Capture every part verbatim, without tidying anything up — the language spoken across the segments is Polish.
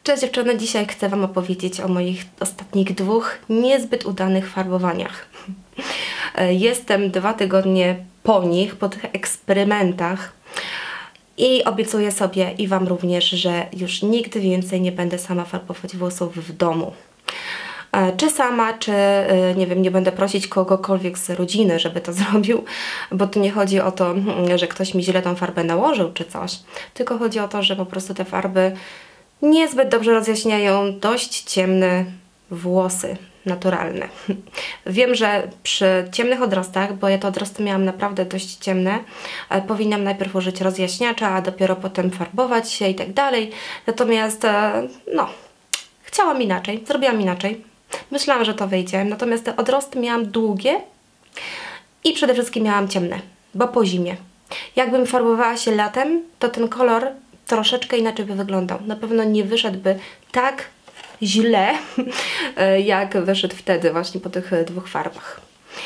Cześć dziewczyny, dzisiaj chcę Wam opowiedzieć o moich ostatnich dwóch niezbyt udanych farbowaniach. Jestem dwa tygodnie po nich, po tych eksperymentach i obiecuję sobie i Wam również, że już nigdy więcej nie będę sama farbować włosów w domu. Czy sama, czy nie wiem, nie będę prosić kogokolwiek z rodziny, żeby to zrobił, bo tu nie chodzi o to, że ktoś mi źle tą farbę nałożył czy coś, tylko chodzi o to, że po prostu te farby niezbyt dobrze rozjaśniają dość ciemne włosy naturalne. Wiem, że przy ciemnych odrostach, bo ja te odrosty miałam naprawdę dość ciemne, powinnam najpierw użyć rozjaśniacza, a dopiero potem farbować się i tak dalej. Natomiast no, chciałam inaczej, zrobiłam inaczej. Myślałam, że to wyjdzie, natomiast te odrosty miałam długie i przede wszystkim miałam ciemne, bo po zimie. Jakbym farbowała się latem, to ten kolor troszeczkę inaczej by wyglądał. Na pewno nie wyszedłby tak źle, jak wyszedł wtedy właśnie po tych dwóch farbach.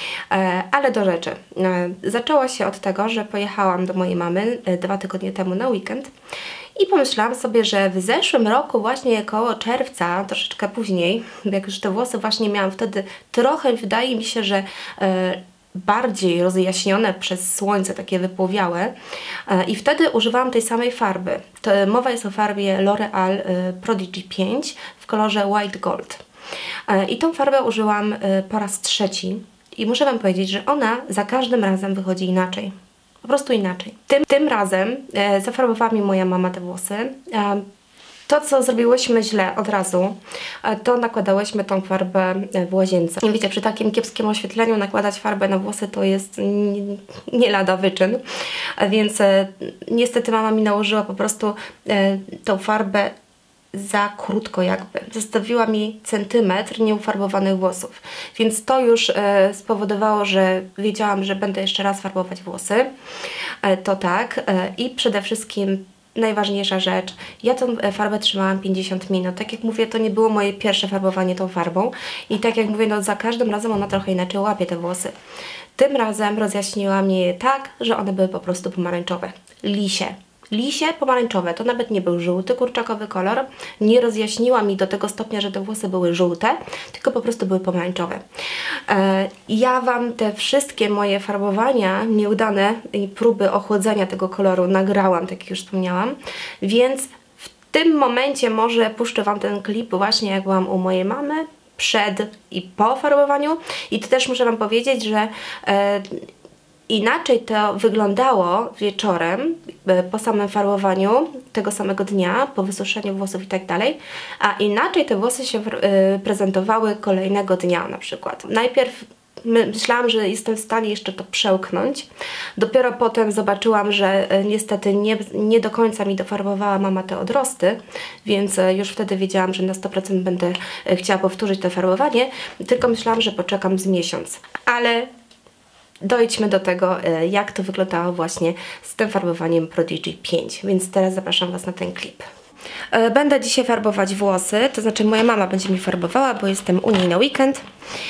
Ale do rzeczy. Zaczęło się od tego, że pojechałam do mojej mamy dwa tygodnie temu na weekend i pomyślałam sobie, że w zeszłym roku właśnie koło czerwca, troszeczkę później, jak już te włosy właśnie miałam wtedy trochę, wydaje mi się, że bardziej rozjaśnione przez słońce, takie wypłowiałe, i wtedy używałam tej samej farby. To, mowa jest o farbie L'Oreal Prodigy pięć w kolorze White Gold. I tą farbę użyłam po raz trzeci i muszę Wam powiedzieć, że ona za każdym razem wychodzi inaczej. Po prostu inaczej. Tym, tym razem e, zafarbowała mi moja mama te włosy. E, To, co zrobiłyśmy źle od razu, to nakładałyśmy tą farbę w łazience. I wiecie, przy takim kiepskim oświetleniu nakładać farbę na włosy to jest nie, nie lada wyczyn. Więc e, niestety mama mi nałożyła po prostu e, tą farbę za krótko jakby. Zostawiła mi centymetr nieufarbowanych włosów. Więc to już e, spowodowało, że wiedziałam, że będę jeszcze raz farbować włosy. E, to tak. E, I przede wszystkim najważniejsza rzecz, ja tą farbę trzymałam pięćdziesiąt minut. Tak jak mówię, to nie było moje pierwsze farbowanie tą farbą i tak jak mówię, no za każdym razem ona trochę inaczej łapie te włosy. Tym razem rozjaśniła mnie je tak, że one były po prostu pomarańczowe. Lisie. Lisie pomarańczowe, to nawet nie był żółty, kurczakowy kolor. Nie rozjaśniła mi do tego stopnia, że te włosy były żółte, tylko po prostu były pomarańczowe. E, ja Wam te wszystkie moje farbowania nieudane i próby ochłodzenia tego koloru nagrałam, tak jak już wspomniałam, więc w tym momencie może puszczę Wam ten klip właśnie jak byłam u mojej mamy, przed i po farbowaniu. I to też muszę Wam powiedzieć, że e, inaczej to wyglądało wieczorem, po samym farbowaniu tego samego dnia, po wysuszeniu włosów i tak dalej, a inaczej te włosy się prezentowały kolejnego dnia na przykład. Najpierw myślałam, że jestem w stanie jeszcze to przełknąć. Dopiero potem zobaczyłam, że niestety nie, nie do końca mi dofarbowała mama te odrosty, więc już wtedy wiedziałam, że na sto procent będę chciała powtórzyć to farbowanie, tylko myślałam, że poczekam z miesiąc. Ale dojdźmy do tego, jak to wyglądało właśnie z tym farbowaniem Prodigy pięć, więc teraz zapraszam Was na ten klip. Będę dzisiaj farbować włosy, to znaczy moja mama będzie mi farbowała, bo jestem u niej na weekend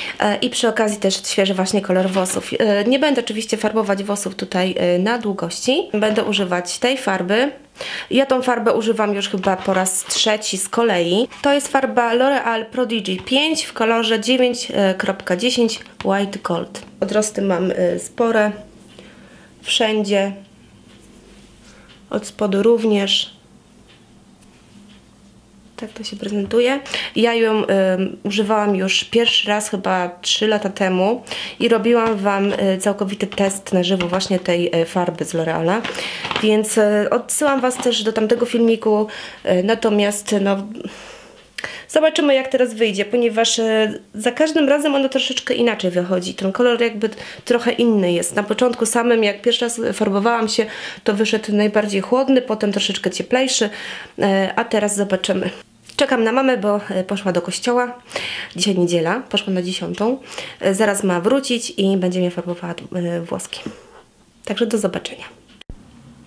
i przy okazji też świeży właśnie kolor włosów. Nie będę oczywiście farbować włosów tutaj na długości, będę używać tej farby. Ja tą farbę używam już chyba po raz trzeci z kolei. To jest farba L'Oreal Prodigy pięć w kolorze dziewięć kropka dziesięć White Gold. Odrosty mam spore, wszędzie, od spodu również. Tak to się prezentuje. Ja ją y, używałam już pierwszy raz chyba trzy lata temu i robiłam Wam y, całkowity test na żywo właśnie tej y, farby z L'Oreala, więc y, odsyłam Was też do tamtego filmiku, y, natomiast no zobaczymy jak teraz wyjdzie, ponieważ y, za każdym razem ono troszeczkę inaczej wychodzi. Ten kolor jakby trochę inny jest. Na początku samym jak pierwszy raz farbowałam się, to wyszedł najbardziej chłodny, potem troszeczkę cieplejszy, y, a teraz zobaczymy. Czekam na mamę, bo poszła do kościoła. Dzisiaj niedziela, poszła na dziesiątą. Zaraz ma wrócić i będzie mnie farbowała włoski. Także do zobaczenia.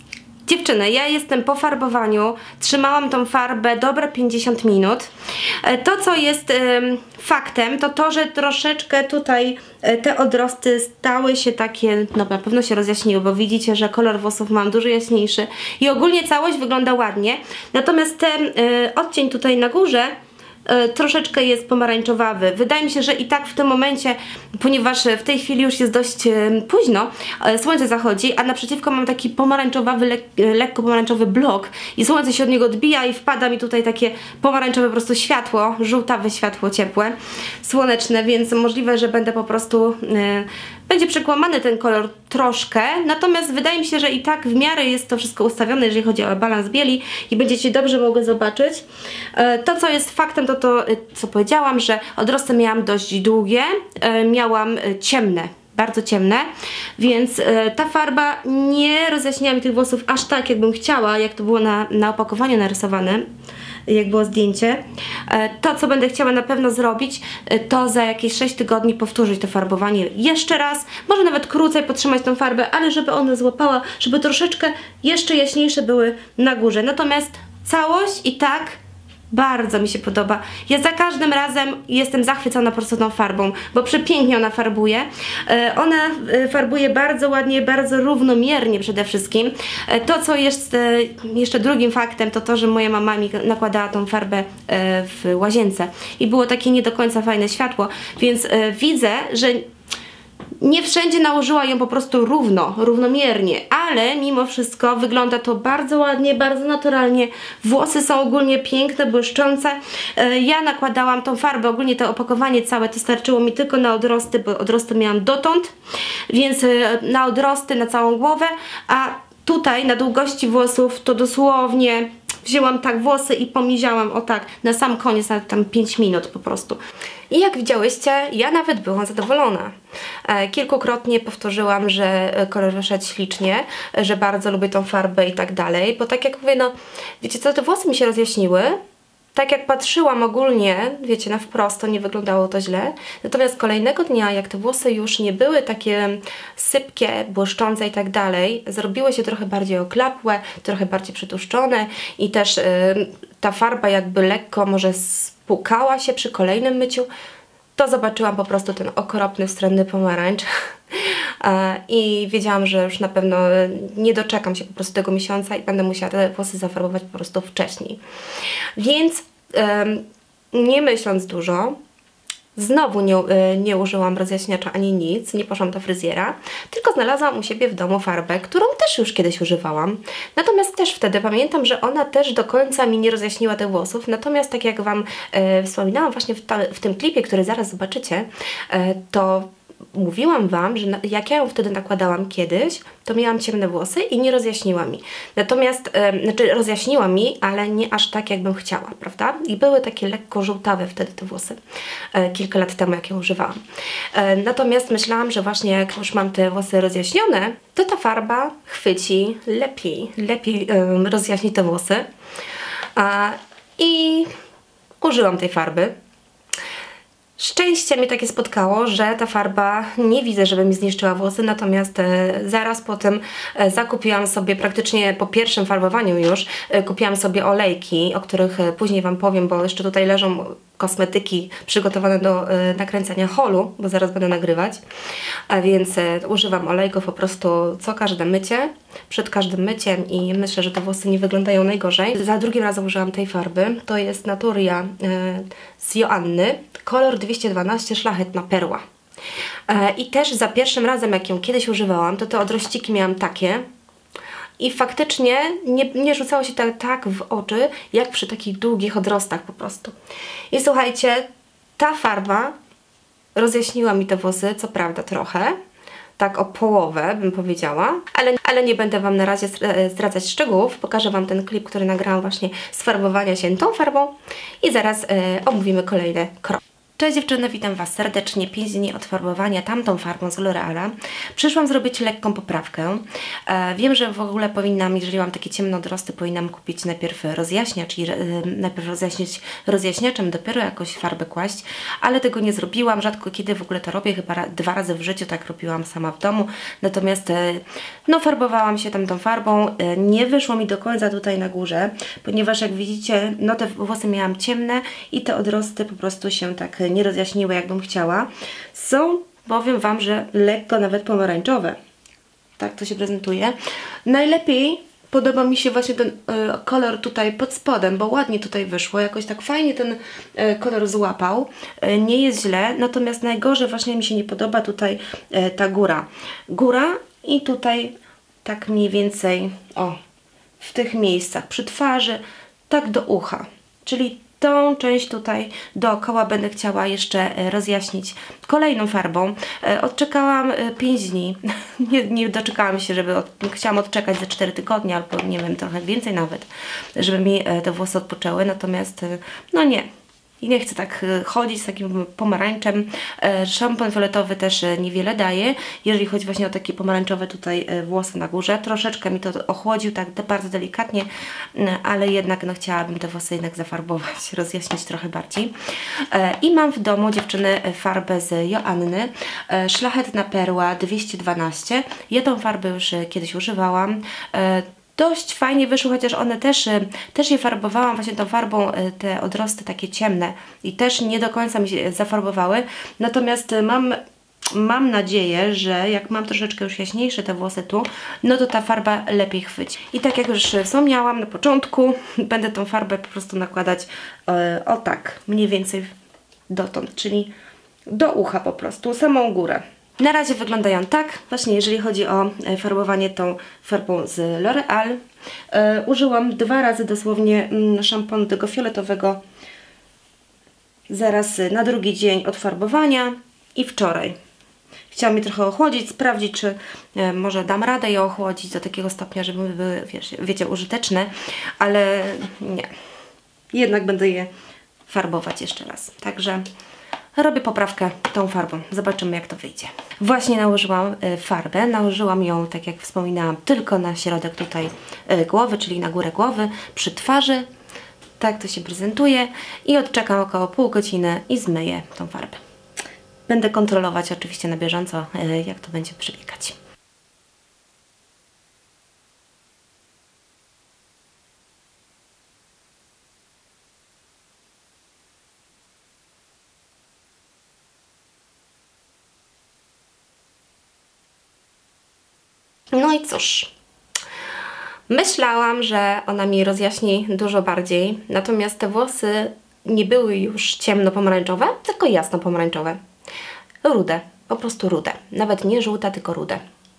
Dziewczyny, ja jestem po farbowaniu, trzymałam tą farbę dobre pięćdziesiąt minut. To, co jest y, faktem, to to, że troszeczkę tutaj y, te odrosty stały się takie, no na pewno się rozjaśniły, bo widzicie, że kolor włosów mam dużo jaśniejszy i ogólnie całość wygląda ładnie. Natomiast ten y, odcień tutaj na górze troszeczkę jest pomarańczowawy. Wydaje mi się, że i tak w tym momencie, ponieważ w tej chwili już jest dość późno, słońce zachodzi, a naprzeciwko mam taki pomarańczowawy, lek lekko pomarańczowy blok i słońce się od niego odbija i wpada mi tutaj takie pomarańczowe po prostu światło, żółtawe światło ciepłe, słoneczne, więc możliwe, że będę po prostu yy, będzie przekłamany ten kolor troszkę, natomiast wydaje mi się, że i tak w miarę jest to wszystko ustawione, jeżeli chodzi o balans bieli i będziecie dobrze mogły zobaczyć. To, co jest faktem, to to, co powiedziałam, że odrosty miałam dość długie, miałam ciemne, bardzo ciemne, więc ta farba nie rozjaśniła mi tych włosów aż tak, jakbym chciała, jak to było na, na opakowaniu narysowane, jak było zdjęcie. To, co będę chciała na pewno zrobić, to za jakieś sześć tygodni powtórzyć to farbowanie jeszcze raz, może nawet krócej podtrzymać tą farbę, ale żeby ona złapała, żeby troszeczkę jeszcze jaśniejsze były na górze. Natomiast całość i tak bardzo mi się podoba. Ja za każdym razem jestem zachwycona po prostu tą farbą, bo przepięknie ona farbuje. E, ona farbuje bardzo ładnie, bardzo równomiernie przede wszystkim. E, to, co jest e, jeszcze drugim faktem, to to, że moja mama mi nakładała tą farbę e, w łazience i było takie nie do końca fajne światło, więc e, widzę, że nie wszędzie nałożyła ją po prostu równo, równomiernie, ale mimo wszystko wygląda to bardzo ładnie, bardzo naturalnie. Włosy są ogólnie piękne, błyszczące. Ja nakładałam tą farbę, ogólnie to opakowanie całe to starczyło mi tylko na odrosty, bo odrosty miałam dotąd, więc na odrosty, na całą głowę, a tutaj na długości włosów to dosłownie wzięłam tak włosy i pomiziałam o tak, na sam koniec, na tam pięć minut po prostu. I jak widziałyście, ja nawet byłam zadowolona. E, kilkukrotnie powtórzyłam, że kolor wyszedł ślicznie, że bardzo lubię tą farbę i tak dalej, bo tak jak mówię, no wiecie co, te włosy mi się rozjaśniły. Tak jak patrzyłam ogólnie, wiecie, na wprost, to nie wyglądało to źle. Natomiast kolejnego dnia, jak te włosy już nie były takie sypkie, błyszczące i tak dalej, zrobiły się trochę bardziej oklapłe, trochę bardziej przytłuszczone i też yy, ta farba jakby lekko może spłukała się przy kolejnym myciu, to zobaczyłam po prostu ten okropny, wstrętny pomarańcz. I wiedziałam, że już na pewno nie doczekam się po prostu tego miesiąca i będę musiała te włosy zafarbować po prostu wcześniej. Więc um, nie myśląc dużo, znowu nie, nie użyłam rozjaśniacza ani nic, nie poszłam do fryzjera, tylko znalazłam u siebie w domu farbę, którą też już kiedyś używałam. Natomiast też wtedy pamiętam, że ona też do końca mi nie rozjaśniła tych włosów, natomiast tak jak Wam e, wspominałam właśnie w, ta, w tym klipie, który zaraz zobaczycie, e, to mówiłam Wam, że na, jak ja ją wtedy nakładałam kiedyś, to miałam ciemne włosy i nie rozjaśniła mi. Natomiast, e, znaczy rozjaśniła mi, ale nie aż tak, jakbym chciała, prawda? I były takie lekko żółtawe wtedy te włosy, e, kilka lat temu, jak ją używałam. E, natomiast myślałam, że właśnie jak już mam te włosy rozjaśnione, to ta farba chwyci lepiej, lepiej e, rozjaśni te włosy. E, I użyłam tej farby. Szczęście mnie takie spotkało, że ta farba nie widzę, żeby mi zniszczyła włosy, natomiast e, zaraz po tym e, zakupiłam sobie, praktycznie po pierwszym farbowaniu już, e, kupiłam sobie olejki, o których e, później Wam powiem, bo jeszcze tutaj leżą kosmetyki przygotowane do e, nakręcania holu, bo zaraz będę nagrywać, a więc e, używam olejków po prostu co każde mycie, przed każdym myciem i myślę, że te włosy nie wyglądają najgorzej. Za drugim razem użyłam tej farby, to jest Naturia e, z Joanny, kolor dwieście dwanaście Szlachetna Perła. E, I też za pierwszym razem, jak ją kiedyś używałam, to te odrościki miałam takie i faktycznie nie, nie rzucało się tak, tak w oczy, jak przy takich długich odrostach po prostu. I słuchajcie, ta farba rozjaśniła mi te włosy, co prawda trochę, tak o połowę bym powiedziała, ale, ale nie będę Wam na razie zdradzać szczegółów. Pokażę Wam ten klip, który nagrałam właśnie z farbowania się tą farbą i zaraz e, omówimy kolejne kroki. Cześć dziewczyny, witam Was serdecznie. pięć dni odfarbowania tamtą farbą z L'Oreala. Przyszłam zrobić lekką poprawkę. E, wiem, że w ogóle powinnam, jeżeli mam takie ciemne odrosty, powinnam kupić najpierw rozjaśniacz i e, najpierw rozjaśnić rozjaśniaczem, dopiero jakoś farbę kłaść, ale tego nie zrobiłam. Rzadko kiedy w ogóle to robię, chyba ra, dwa razy w życiu tak robiłam sama w domu. Natomiast e, no farbowałam się tamtą farbą. E, nie wyszło mi do końca tutaj na górze, ponieważ jak widzicie, no te włosy miałam ciemne i te odrosty po prostu się tak nie rozjaśniły, jakbym chciała. Są, powiem Wam, że lekko nawet pomarańczowe. Tak to się prezentuje. Najlepiej podoba mi się właśnie ten y, kolor tutaj pod spodem, bo ładnie tutaj wyszło. Jakoś tak fajnie ten y, kolor złapał. Y, nie jest źle, natomiast najgorzej właśnie mi się nie podoba tutaj y, ta góra. Góra i tutaj tak mniej więcej, o, w tych miejscach, przy twarzy, tak do ucha. Czyli tą część tutaj dookoła będę chciała jeszcze rozjaśnić kolejną farbą. Odczekałam pięć dni. Nie, nie doczekałam się, żeby od, chciałam odczekać ze cztery tygodnie albo nie wiem, trochę więcej nawet, żeby mi te włosy odpoczęły. Natomiast no nie. I nie chcę tak chodzić z takim pomarańczem. Szampon fioletowy też niewiele daje, jeżeli chodzi właśnie o takie pomarańczowe tutaj włosy na górze. Troszeczkę mi to ochłodził, tak bardzo delikatnie, ale jednak no, chciałabym te włosy jednak zafarbować, rozjaśnić trochę bardziej. I mam w domu, dziewczyny, farbę z Joanny, Szlachetna Perła dwieście dwanaście. Ja tą farbę już kiedyś używałam. Dość fajnie wyszło, chociaż one też, też je farbowałam właśnie tą farbą, te odrosty takie ciemne i też nie do końca mi się zafarbowały. Natomiast mam, mam nadzieję, że jak mam troszeczkę już jaśniejsze te włosy tu, no to ta farba lepiej chwyci. I tak jak już wspomniałam na początku, będę tą farbę po prostu nakładać e, o tak, mniej więcej dotąd, czyli do ucha po prostu, samą górę. Na razie wyglądają tak, właśnie jeżeli chodzi o farbowanie tą farbą z L'Oreal. E, użyłam dwa razy dosłownie szamponu tego fioletowego zaraz na drugi dzień od farbowania i wczoraj. Chciałam je trochę ochłodzić, sprawdzić, czy e, może dam radę je ochłodzić do takiego stopnia, żeby były, wiesz, wiecie, użyteczne, ale nie. Jednak będę je farbować jeszcze raz. Także robię poprawkę tą farbą. Zobaczymy, jak to wyjdzie. Właśnie nałożyłam y, farbę. Nałożyłam ją, tak jak wspominałam, tylko na środek tutaj y, głowy, czyli na górę głowy, przy twarzy. Tak to się prezentuje. I odczekam około pół godziny i zmyję tą farbę. Będę kontrolować oczywiście na bieżąco, y, jak to będzie przebiegać. No i cóż, myślałam, że ona mi rozjaśni dużo bardziej, natomiast te włosy nie były już ciemno-pomarańczowe, tylko jasno-pomarańczowe. Rude, po prostu rude. Nawet nie żółte, tylko rude.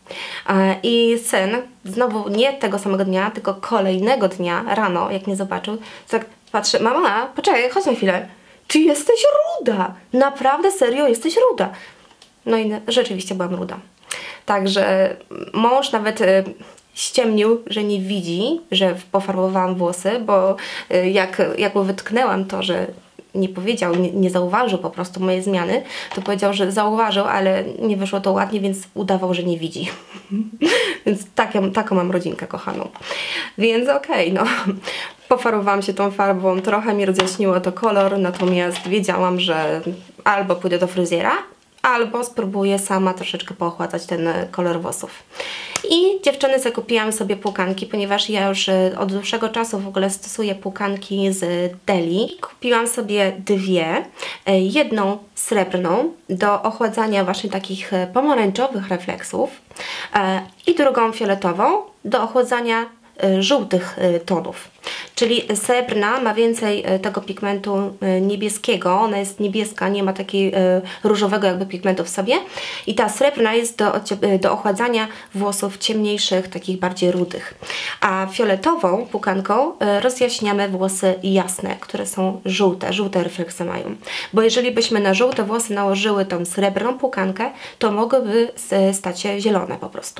I syn, znowu nie tego samego dnia, tylko kolejnego dnia, rano, jak mnie zobaczył, tak patrzy, mama, poczekaj, chodź na chwilę, ty jesteś ruda, naprawdę, serio, jesteś ruda. No i rzeczywiście byłam ruda. Także mąż nawet y, ściemnił, że nie widzi, że pofarbowałam włosy, bo y, jak, jak mu wytknęłam to, że nie powiedział, nie, nie zauważył po prostu mojej zmiany, to powiedział, że zauważył, ale nie wyszło to ładnie, więc udawał, że nie widzi. Więc tak, taką mam rodzinkę kochaną. Więc okej, okay, no. Pofarbowałam się tą farbą, trochę mi rozjaśniło to kolor, natomiast wiedziałam, że albo pójdę do fryzjera, albo spróbuję sama troszeczkę poochładzać ten kolor włosów. I dziewczyny, zakupiłam sobie płukanki, ponieważ ja już od dłuższego czasu w ogóle stosuję płukanki z Deli. Kupiłam sobie dwie, jedną srebrną do ochładzania właśnie takich pomarańczowych refleksów i drugą fioletową do ochładzania żółtych tonów. Czyli srebrna ma więcej tego pigmentu niebieskiego, ona jest niebieska, nie ma takiego różowego jakby pigmentu w sobie i ta srebrna jest do, do ochładzania włosów ciemniejszych, takich bardziej rudych. A fioletową płukanką rozjaśniamy włosy jasne, które są żółte, żółte refleksy mają. Bo jeżeli byśmy na żółte włosy nałożyły tą srebrną płukankę, to mogłyby stać się zielone po prostu.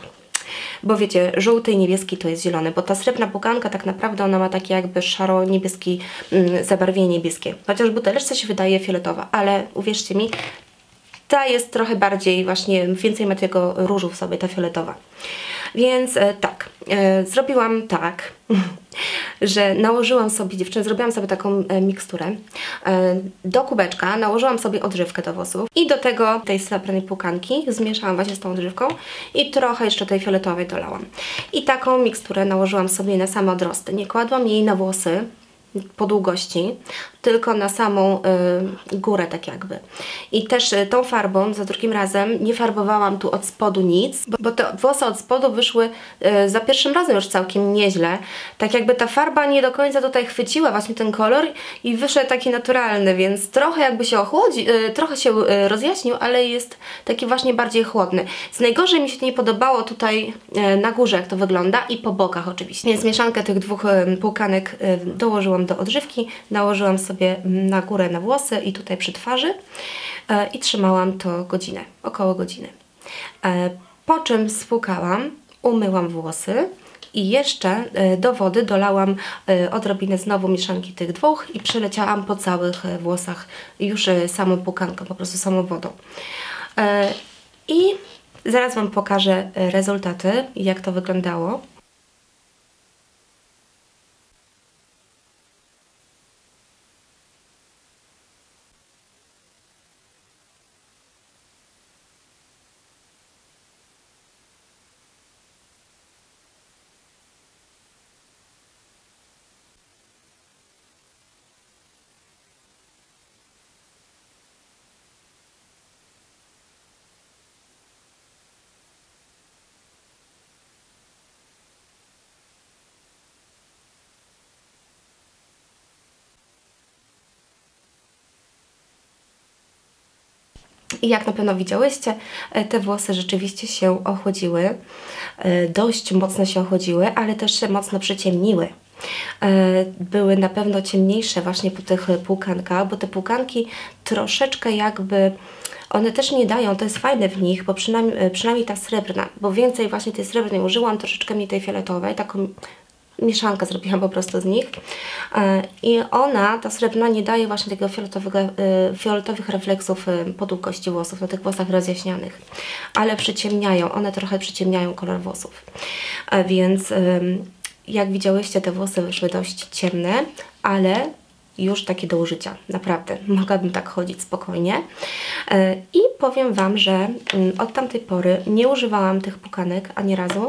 Bo wiecie, żółty i niebieski to jest zielony, bo ta srebrna pukanka tak naprawdę ona ma takie jakby szaro-niebieski mm, zabarwienie niebieskie. Chociaż buteleczce się wydaje fioletowa, ale uwierzcie mi, ta jest trochę bardziej właśnie, więcej ma tego różu w sobie, ta fioletowa. Więc e, tak, e, zrobiłam tak, że nałożyłam sobie, dziewczyny, zrobiłam sobie taką e, miksturę. E, do kubeczka nałożyłam sobie odżywkę do włosów i do tego tej srebrnej pukanki zmieszałam właśnie z tą odżywką i trochę jeszcze tej fioletowej dolałam. I taką miksturę nałożyłam sobie na same odrosty. Nie kładłam jej na włosy po długości, tylko na samą y, górę tak jakby. I też y, tą farbą za drugim razem nie farbowałam tu od spodu nic, bo, bo te włosy od spodu wyszły y, za pierwszym razem już całkiem nieźle. Tak jakby ta farba nie do końca tutaj chwyciła właśnie ten kolor i wyszedł taki naturalny, więc trochę jakby się ochłodzi, y, trochę się y, rozjaśnił, ale jest taki właśnie bardziej chłodny. Z najgorzej mi się nie podobało tutaj y, na górze jak to wygląda i po bokach oczywiście. Więc mieszankę tych dwóch y, pukanek y, dołożyłam do odżywki, nałożyłam sobie na górę na włosy i tutaj przy twarzy e, i trzymałam to godzinę, około godziny. E, po czym spłukałam, umyłam włosy i jeszcze e, do wody dolałam e, odrobinę znowu mieszanki tych dwóch i przeleciałam po całych e, włosach już e, samą płukanką, po prostu samą wodą. E, I zaraz Wam pokażę rezultaty, jak to wyglądało. I jak na pewno widziałyście, te włosy rzeczywiście się ochłodziły, dość mocno się ochłodziły, ale też się mocno przyciemniły. Były na pewno ciemniejsze właśnie po tych płukankach, bo te płukanki troszeczkę jakby, one też nie dają, to jest fajne w nich, bo przynajmniej, przynajmniej ta srebrna, bo więcej właśnie tej srebrnej użyłam, troszeczkę mniej tej fioletowej, taką mieszankę zrobiłam po prostu z nich i ona, ta srebrna, nie daje właśnie tego fioletowego, fioletowych refleksów po długości włosów, na tych włosach rozjaśnianych, ale przyciemniają, one trochę przyciemniają kolor włosów, więc jak widziałyście, te włosy wyszły dość ciemne, ale już takie do użycia, naprawdę, mogłabym tak chodzić spokojnie i powiem Wam, że od tamtej pory nie używałam tych pukanek ani razu,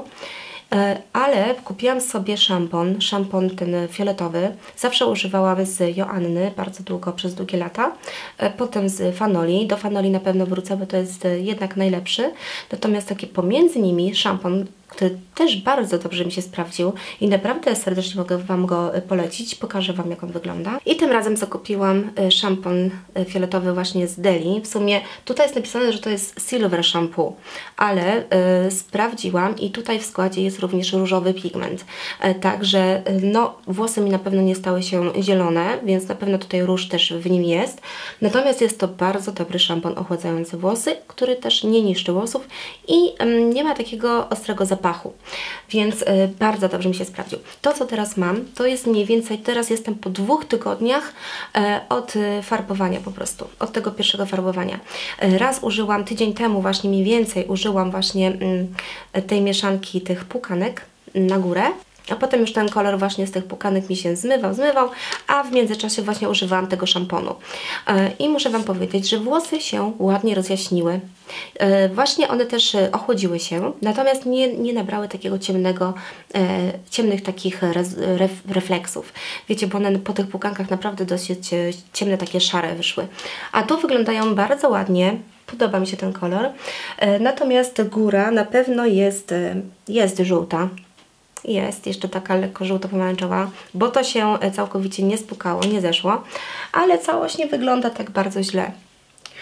ale kupiłam sobie szampon, szampon ten fioletowy, zawsze używałam z Joanny bardzo długo, przez długie lata, potem z Fanoli, do Fanoli na pewno wrócę, bo to jest jednak najlepszy, natomiast taki pomiędzy nimi szampon, który też bardzo dobrze mi się sprawdził i naprawdę serdecznie mogę Wam go polecić, pokażę Wam, jak on wygląda. I tym razem zakupiłam szampon fioletowy właśnie z Deli. W sumie tutaj jest napisane, że to jest Silver Shampoo, ale y, sprawdziłam i tutaj w składzie jest również różowy pigment. Y, także y, no, włosy mi na pewno nie stały się zielone, więc na pewno tutaj róż też w nim jest. Natomiast jest to bardzo dobry szampon ochładzający włosy, który też nie niszczy włosów i y, nie ma takiego ostrego zapachu. Zapachu, więc y, bardzo dobrze mi się sprawdził. To, co teraz mam, to jest mniej więcej, teraz jestem po dwóch tygodniach y, od y, farbowania po prostu, od tego pierwszego farbowania. Y, raz użyłam, tydzień temu właśnie mniej więcej użyłam właśnie y, tej mieszanki tych pukanek na górę, a potem już ten kolor właśnie z tych pukanek mi się zmywał, zmywał, a w międzyczasie właśnie używałam tego szamponu. Yy, I muszę Wam powiedzieć, że włosy się ładnie rozjaśniły. Yy, właśnie one też yy, ochłodziły się, natomiast nie, nie nabrały takiego ciemnego, yy, ciemnych takich rez, ref, refleksów. Wiecie, bo one po tych pukankach naprawdę dosyć yy, ciemne, takie szare wyszły. A tu wyglądają bardzo ładnie. Podoba mi się ten kolor. Yy, natomiast góra na pewno jest, yy, jest żółta. Jest jeszcze taka lekko żółto-pomarańczowa, bo to się całkowicie nie spukało, nie zeszło, ale całość nie wygląda tak bardzo źle.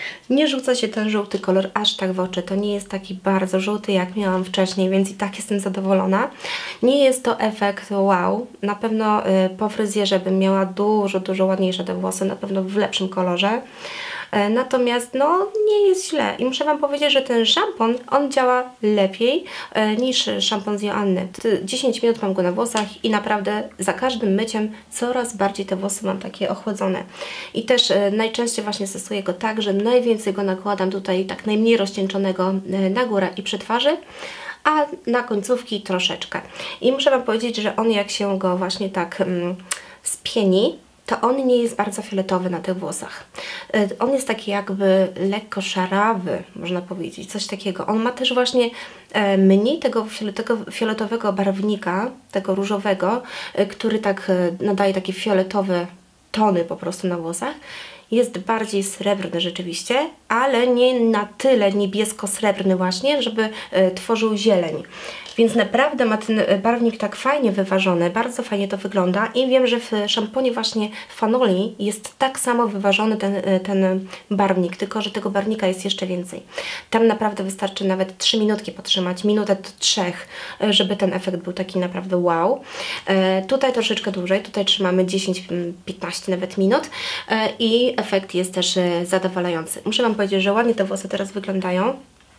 Nie rzuca się ten żółty kolor aż tak w oczy. To nie jest taki bardzo żółty, jak miałam wcześniej, więc i tak jestem zadowolona. Nie jest to efekt wow. Na pewno y, po fryzjerze bym miała dużo, dużo ładniejsze te włosy, na pewno w lepszym kolorze. Natomiast no nie jest źle i muszę Wam powiedzieć, że ten szampon, on działa lepiej e, niż szampon z Joanny. dziesięć minut mam go na włosach i naprawdę za każdym myciem coraz bardziej te włosy mam takie ochłodzone. I też e, najczęściej właśnie stosuję go tak, że najwięcej go nakładam tutaj tak najmniej rozcieńczonego e, na górę i przy twarzy, a na końcówki troszeczkę. I muszę Wam powiedzieć, że on jak się go właśnie tak mm, spieni, to on nie jest bardzo fioletowy na tych włosach. On jest taki jakby lekko szarawy, można powiedzieć, coś takiego. On ma też właśnie mniej tego fioletowego barwnika, tego różowego, który tak nadaje takie fioletowe tony po prostu na włosach. Jest bardziej srebrny rzeczywiście, ale nie na tyle niebiesko-srebrny właśnie, żeby tworzył zieleń. Więc naprawdę ma ten barwnik tak fajnie wyważony, bardzo fajnie to wygląda i wiem, że w szamponie właśnie Fanoli jest tak samo wyważony ten, ten barwnik, tylko że tego barwnika jest jeszcze więcej. Tam naprawdę wystarczy nawet trzy minutki potrzymać, minutę do trzech, żeby ten efekt był taki naprawdę wow. E, tutaj troszeczkę dłużej, tutaj trzymamy dziesięć piętnaście nawet minut e, i efekt jest też zadowalający. Muszę Wam powiedzieć, że ładnie te włosy teraz wyglądają.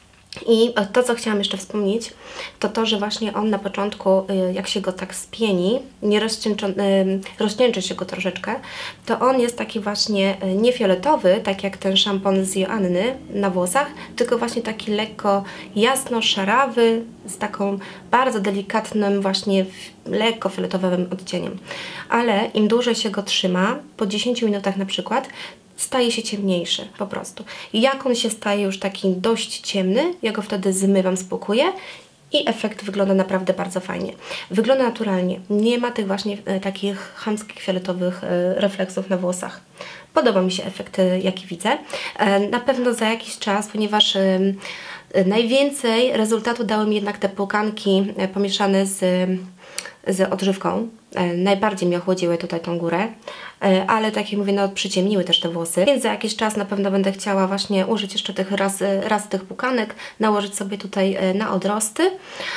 I to, co chciałam jeszcze wspomnieć, to to, że właśnie on na początku, jak się go tak spieni, nie rozcieńczy się go troszeczkę, to on jest taki właśnie nie fioletowy, tak jak ten szampon z Joanny na włosach, tylko właśnie taki lekko jasno-szarawy, z taką bardzo delikatnym właśnie lekko fioletowym odcieniem. Ale im dłużej się go trzyma, po dziesięciu minutach na przykład, staje się ciemniejszy po prostu. I jak on się staje już taki dość ciemny, ja go wtedy zmywam, spłukuję i efekt wygląda naprawdę bardzo fajnie. Wygląda naturalnie. Nie ma tych właśnie e, takich chamskich, fioletowych e, refleksów na włosach. Podoba mi się efekt, e, jaki widzę. E, na pewno za jakiś czas, ponieważ e, e, najwięcej rezultatu dały mi jednak te płukanki e, pomieszane z, z odżywką. Najbardziej mi ochłodziły tutaj tą górę, ale tak jak mówię, no przyciemniły też te włosy, więc za jakiś czas na pewno będę chciała właśnie użyć jeszcze tych raz, raz tych płukanek, nałożyć sobie tutaj na odrosty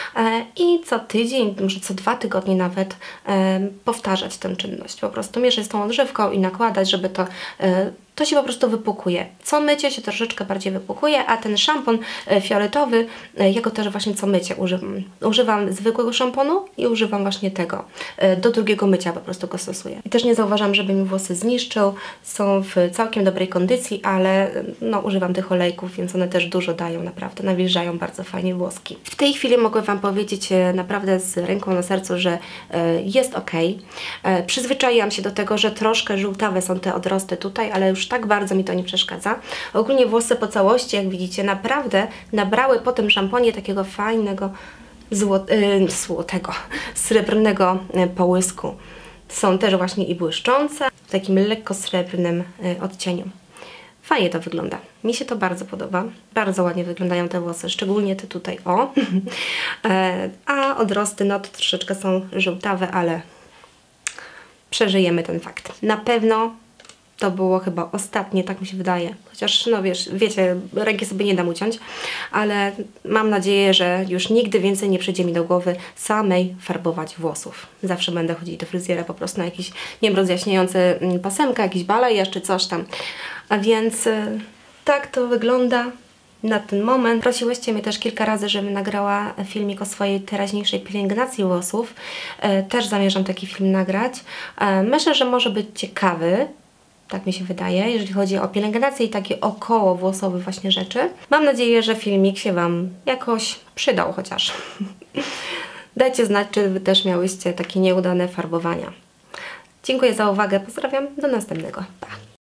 i co tydzień, może co dwa tygodnie nawet powtarzać tę czynność. Po prostu mieszać z tą odżywką i nakładać, żeby to to się po prostu wypłukuje. Co mycie się troszeczkę bardziej wypłukuje, a ten szampon fioletowy, ja go też właśnie co mycie używam. Używam zwykłego szamponu i używam właśnie tego. Do drugiego mycia po prostu go stosuję. I też nie zauważam, żeby mi włosy zniszczył. Są w całkiem dobrej kondycji, ale no, używam tych olejków, więc one też dużo dają naprawdę. Nawilżają bardzo fajnie włoski. W tej chwili mogę Wam powiedzieć naprawdę z ręką na sercu, że jest ok. Przyzwyczaiłam się do tego, że troszkę żółtawe są te odrosty tutaj, ale już tak bardzo mi to nie przeszkadza. Ogólnie włosy po całości, jak widzicie, naprawdę nabrały po tym szamponie takiego fajnego złot, yy, złotego, srebrnego połysku. Są też właśnie i błyszczące, w takim lekko srebrnym yy, odcieniu. Fajnie to wygląda. Mi się to bardzo podoba. Bardzo ładnie wyglądają te włosy, szczególnie te tutaj, o. e, a odrosty, no to troszeczkę są żółtawe, ale przeżyjemy ten fakt. Na pewno to było chyba ostatnie, tak mi się wydaje. Chociaż, no wiesz, wiecie, ręki sobie nie dam uciąć, ale mam nadzieję, że już nigdy więcej nie przyjdzie mi do głowy samej farbować włosów. Zawsze będę chodzić do fryzjera po prostu na jakiś, nie wiem, rozjaśniający pasemka, jakiś balej, czy coś tam. A więc tak to wygląda na ten moment. Prosiłyście mnie też kilka razy, żebym nagrała filmik o swojej teraźniejszej pielęgnacji włosów. Też zamierzam taki film nagrać. Myślę, że może być ciekawy. Tak mi się wydaje, jeżeli chodzi o pielęgnację i takie około włosowe właśnie rzeczy. Mam nadzieję, że filmik się Wam jakoś przydał chociaż. Dajcie znać, czy Wy też miałyście takie nieudane farbowania. Dziękuję za uwagę, pozdrawiam, do następnego. Pa!